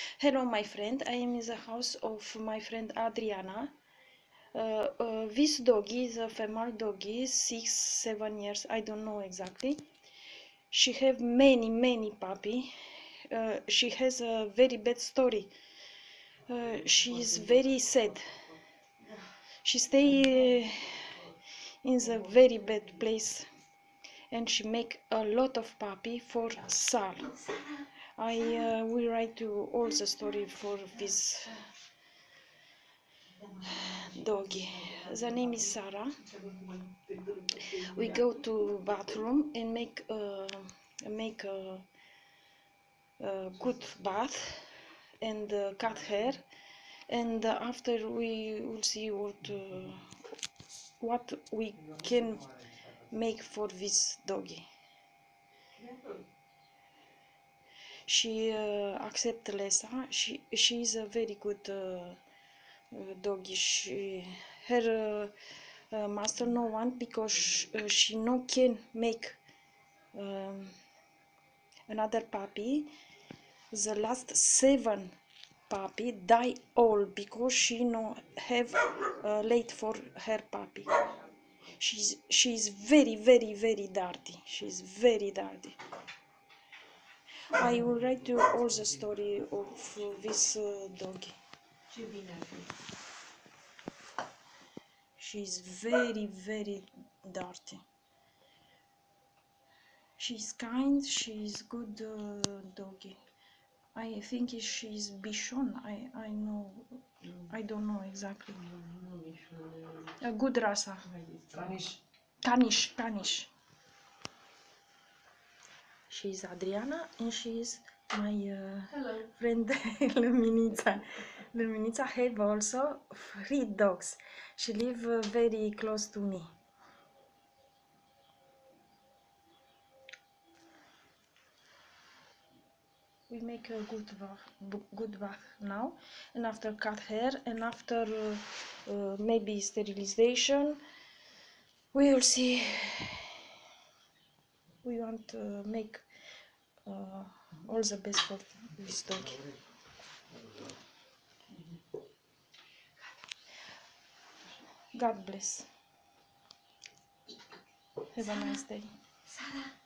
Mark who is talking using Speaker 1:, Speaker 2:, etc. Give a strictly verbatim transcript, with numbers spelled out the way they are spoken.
Speaker 1: Hello, my friend. I am in the house of my friend Adriana. Uh, uh, this doggy is a female doggy, six, seven years. I don't know exactly. She have many, many puppy. Uh, she has a very bad story. Uh, she is very sad. She stay uh, in the very bad place, and she make a lot of puppy for sale. I uh, will write you all the story for this doggy. The name is Sarah. We go to bathroom and make uh, make a, a good bath and uh, cut hair, and uh, after we will see what uh, what we can make for this doggy. She uh, accept Lesa. She she is a very good uh, uh, doggy. She her uh, uh, master no want because uh, she no can make um, another puppy. The last seven puppy die all because she no have uh, late for her puppy. She's she's very very very dirty. She's very dirty. I will write you all the story of uh, this uh, doggy. She's very very dirty. She's kind. She's good uh, doggy. I think she's Bichon. I I know. I don't know exactly. A good rasa.
Speaker 2: Caniș.
Speaker 1: Caniș, Caniș. She's Adriana and she's my uh, friend Luminița. Luminița have also three dogs. She live uh, very close to me. We make a good bath, good bath now, and after cut hair, and after uh, uh, maybe sterilization, we will see. We want to make uh, all the best for this dog. God bless. Have a nice day.